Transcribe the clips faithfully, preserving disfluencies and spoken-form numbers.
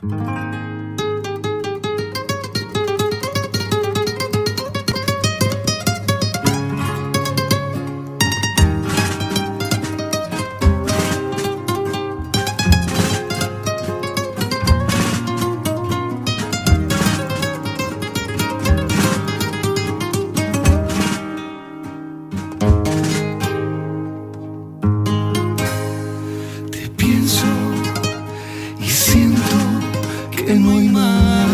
Que no hay más,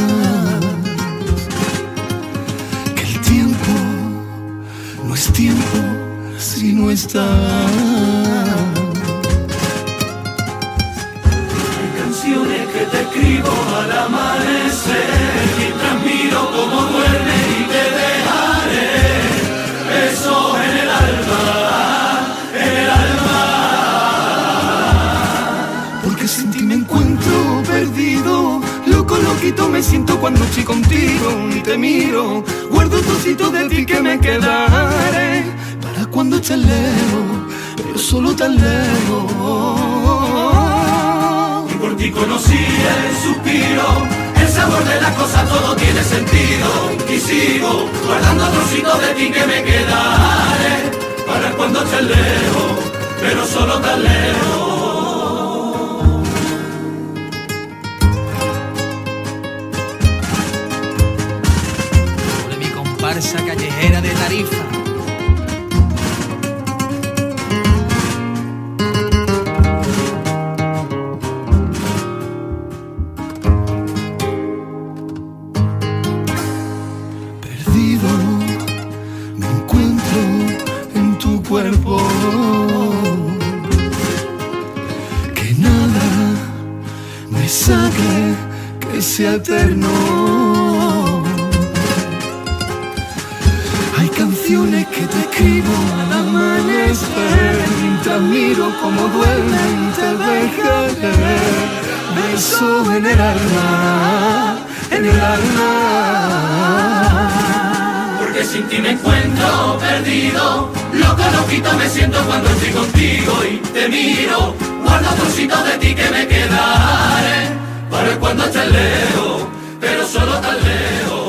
que el tiempo no es tiempo si no está. Hay canciones que te escribo al amanecer, mientras miro cómo duerme y te dejaré besos en el alma, en el alma. Porque sin ti me encuentro perdido, loco, loquito me siento cuando estoy contigo y te miro. Guardo trocitos de ti que me quedaré para cuando estés lejos, pero solo tan lejos. Y por ti conocí el suspiro, el sabor de las cosas, todo tiene sentido. Y sigo guardando trocitos de ti que me quedaré para cuando estés lejos, pero solo tan lejos. Comparsa callejera de Tarifa. Perdido me encuentro en tu cuerpo, que nada me saque que sea eterno. Hay canciones que te escribo al amanecer, mientras miro cómo duermen y te dejaré besos en el alma, en el alma. Porque sin ti me encuentro perdido, loco, loquito me siento cuando estoy contigo y te miro. Guardo trocitos de ti que me quedaré para cuando estés lejos, pero solo tan lejos.